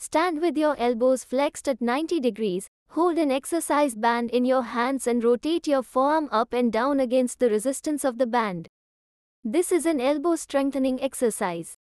Stand with your elbows flexed at 90 degrees, hold an exercise band in your hands and rotate your forearm up and down against the resistance of the band. This is an elbow strengthening exercise.